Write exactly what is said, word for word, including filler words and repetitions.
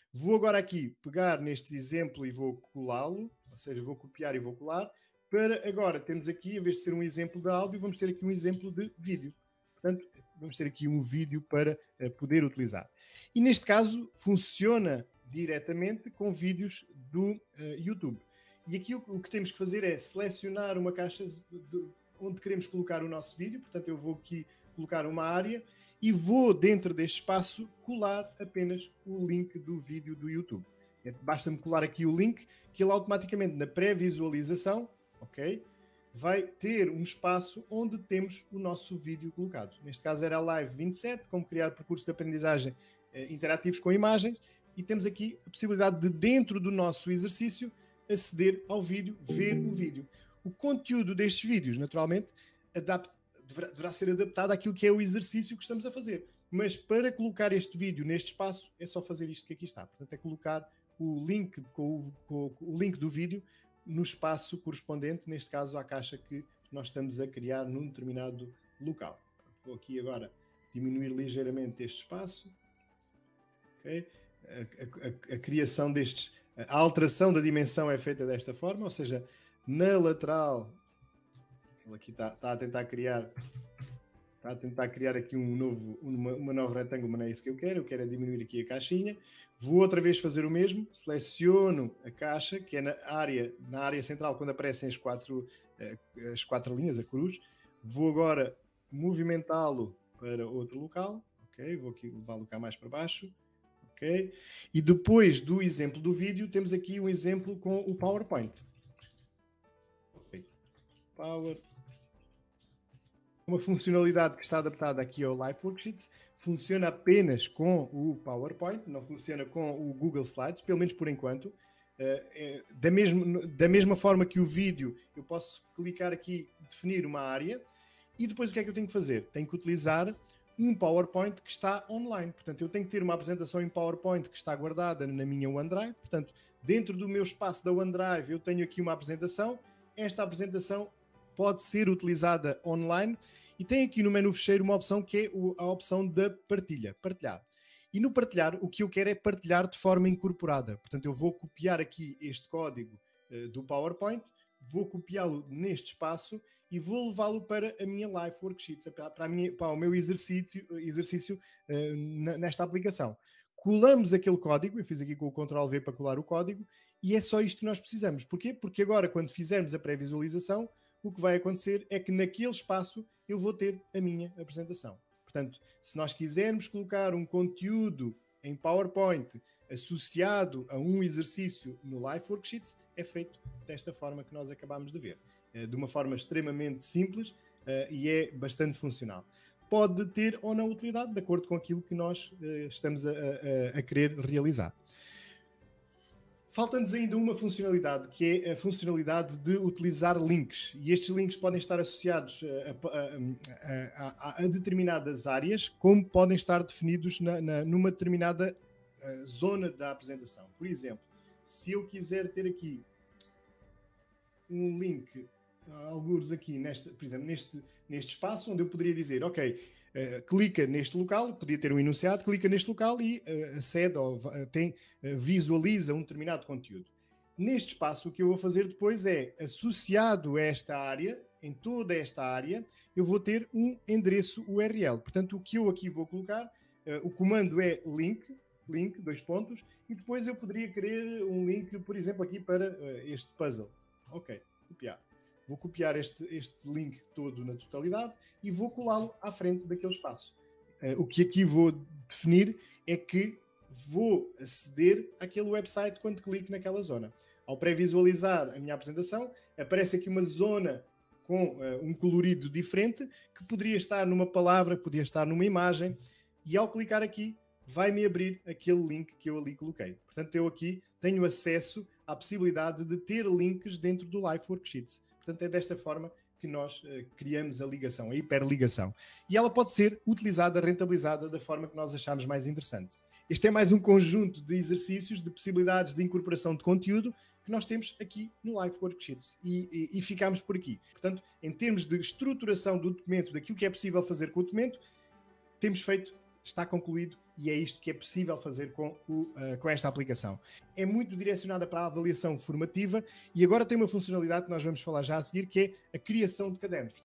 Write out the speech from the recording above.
Vou agora aqui pegar neste exemplo e vou colá-lo, ou seja, vou copiar e vou colar, para agora temos aqui, em vez de ser um exemplo de áudio, vamos ter aqui um exemplo de vídeo. Portanto, vamos ter aqui um vídeo para uh, poder utilizar. E neste caso, funciona diretamente com vídeos do uh, YouTube. E aqui o, o que temos que fazer é selecionar uma caixa de, onde queremos colocar o nosso vídeo. Portanto, eu vou aqui colocar uma área e vou, dentro deste espaço, colar apenas o link do vídeo do YouTube. Basta-me colar aqui o link, que ele automaticamente, na pré-visualização, ok, vai ter um espaço onde temos o nosso vídeo colocado. Neste caso era a Live vinte e sete, como criar percursos de aprendizagem eh, interativos com imagens, e temos aqui a possibilidade de, dentro do nosso exercício, aceder ao vídeo, ver o vídeo. O conteúdo destes vídeos, naturalmente, adapta, deverá, deverá ser adaptado àquilo que é o exercício que estamos a fazer. Mas para colocar este vídeo neste espaço, é só fazer isto que aqui está. Portanto, é colocar o link, com o, com o link do vídeo no espaço correspondente, neste caso à caixa que nós estamos a criar num determinado local. Vou aqui agora diminuir ligeiramente este espaço. Okay? A, a, a criação destes, a alteração da dimensão é feita desta forma, ou seja, na lateral, ele aqui está, está a tentar criar, está a tentar criar aqui um novo, uma, uma nova retângulo, mas não é isso que eu quero, eu quero é diminuir aqui a caixinha. Vou outra vez fazer o mesmo, seleciono a caixa, que é na área, na área central, quando aparecem as quatro, as quatro linhas, a cruz. Vou agora movimentá-lo para outro local, ok? Vou aqui levá-lo cá mais para baixo, ok? E depois do exemplo do vídeo, temos aqui um exemplo com o PowerPoint. Okay. Power. Uma funcionalidade que está adaptada aqui ao Live Worksheets, funciona apenas com o PowerPoint, não funciona com o Google Slides, pelo menos por enquanto. É, da, mesmo, da mesma forma que o vídeo, eu posso clicar aqui, definir uma área, e depois o que é que eu tenho que fazer? Tenho que utilizar um PowerPoint que está online. Portanto, eu tenho que ter uma apresentação em PowerPoint que está guardada na minha OneDrive. Portanto, dentro do meu espaço da OneDrive, eu tenho aqui uma apresentação. Esta apresentação pode ser utilizada online e tem aqui no menu fecheiro uma opção que é a opção da partilha, partilhar. E no partilhar, o que eu quero é partilhar de forma incorporada. Portanto, eu vou copiar aqui este código uh, do PowerPoint, vou copiá-lo neste espaço e vou levá-lo para a minha Live Worksheets, para, a minha, para o meu exercício, exercício uh, nesta aplicação. Colamos aquele código, eu fiz aqui com o control V para colar o código, e é só isto que nós precisamos. Porquê? Porque agora, quando fizermos a pré-visualização, o que vai acontecer é que naquele espaço eu vou ter a minha apresentação. Portanto, se nós quisermos colocar um conteúdo em PowerPoint associado a um exercício no Live Worksheets, é feito desta forma que nós acabamos de ver. De uma forma extremamente simples e é bastante funcional. Pode ter ou não utilidade, de acordo com aquilo que nós estamos a, a, a querer realizar. Falta-nos ainda uma funcionalidade, que é a funcionalidade de utilizar links. E estes links podem estar associados a, a, a, a determinadas áreas, como podem estar definidos na, na, numa determinada uh, zona da apresentação. Por exemplo, se eu quiser ter aqui um link, alguns aqui, nesta, por exemplo, neste, neste espaço, onde eu poderia dizer, ok, Uh, clica neste local, podia ter um enunciado, clica neste local e uh, acede ou uh, tem, uh, visualiza um determinado conteúdo. Neste espaço, o que eu vou fazer depois é, associado a esta área, em toda esta área, eu vou ter um endereço U R L. Portanto, o que eu aqui vou colocar, uh, o comando é link, link, dois pontos, e depois eu poderia querer um link, por exemplo, aqui para uh, este puzzle. Ok, copiar. Vou copiar este, este link todo na totalidade e vou colá-lo à frente daquele espaço. Uh, o que aqui vou definir é que vou aceder àquele website quando clico naquela zona. Ao pré-visualizar a minha apresentação, aparece aqui uma zona com uh, um colorido diferente, que poderia estar numa palavra, poderia estar numa imagem, e ao clicar aqui, vai-me abrir aquele link que eu ali coloquei. Portanto, eu aqui tenho acesso à possibilidade de ter links dentro do Live Worksheets. Portanto, é desta forma que nós uh, criamos a ligação, a hiperligação. E ela pode ser utilizada, rentabilizada da forma que nós acharmos mais interessante. Este é mais um conjunto de exercícios, de possibilidades de incorporação de conteúdo que nós temos aqui no Live Worksheets. E, e, e ficamos por aqui. Portanto, em termos de estruturação do documento, daquilo que é possível fazer com o documento, temos feito, está concluído e é isto que é possível fazer com, o, uh, com esta aplicação. É muito direcionada para a avaliação formativa e agora tem uma funcionalidade que nós vamos falar já a seguir, que é a criação de cadernos.